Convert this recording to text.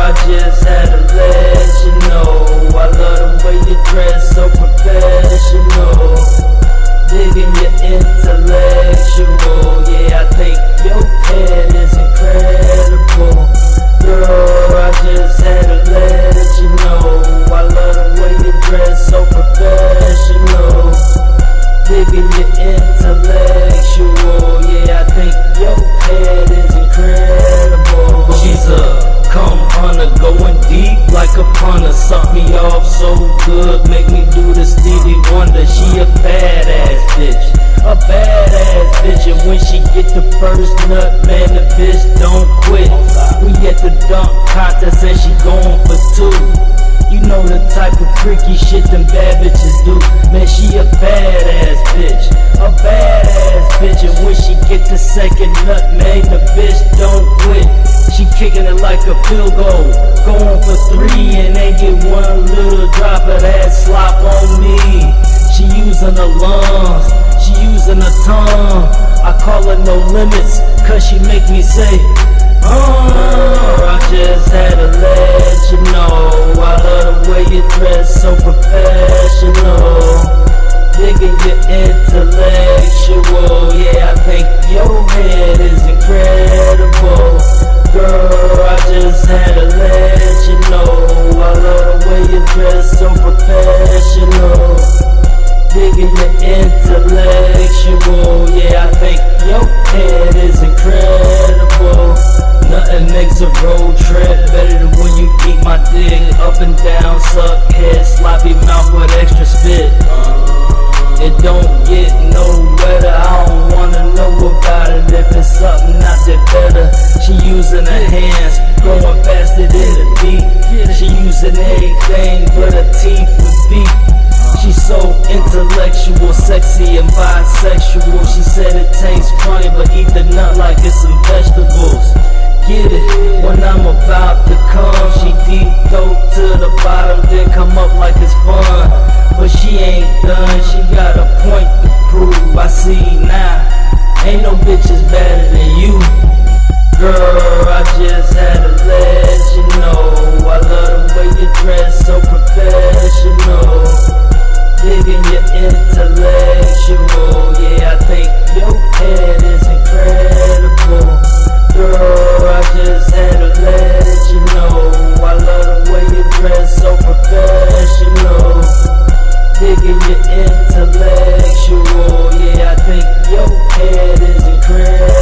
I just had to let you know I love the way you dress, so professional. Digging your intellectual, yeah, I think your head is incredible. Girl, I just had to let you know I love the way you dress, so professional. Digging your intellectual, yeah, I think your head is incredible. She's a come hunter, going deep like a punter. Suck me off so good, make me do the Stevie Wonder. She a badass bitch, a badass bitch. And when she get the first nut, man, the bitch don't quit. We at the dunk contest and she going for 2. You know the type of freaky shit them bad bitches do. Man, she a badass bitch, a badass bitch. And when she get the second nut, man, the bitch don't quit. She kicking it like a field goal, going for 3 and they get one little drop of that slop on me. She using her lungs, she using her tongue. I call her no limits, cause she make me say, I just had to let you know I love the way you dress, so professional. Digging your intellectual, yeah, I think your head is incredible. Girl, I just had to let you know I love the way you dress, so professional. Digging your intellectual, yeah, I think your head is incredible. Nothing makes a road trip better than when you eat my dick. Up and down, suck head, sloppy mouth with extra spit. It don't get no wetter, I don't wanna know about it. If it's something out there better, she using her hands, going faster than the beat. She using everything but her teeth and feet. She's so intellectual, sexy and bisexual. She said it tastes funny, but eat the nut like it's some vegetables. Get it, when I'm about to come, she deep dope to the bottom, then come up like it's fun. But she ain't done, she got a point to prove. I see now, ain't no bitches better than you. Girl, I just had to let you know I love the way you dress, so professional. Digging your intellectual, yeah, I think your head is incredible. Girl, I just had to let you know I love the way you dress, so professional. Digging your intellectual, yeah, I think your head is incredible.